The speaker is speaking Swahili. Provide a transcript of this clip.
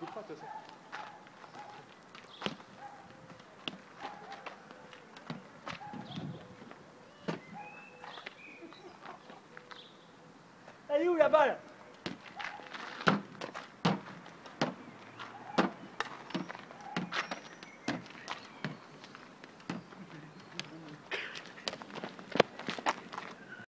coupe pas, de toute façon. Elle est où la balle?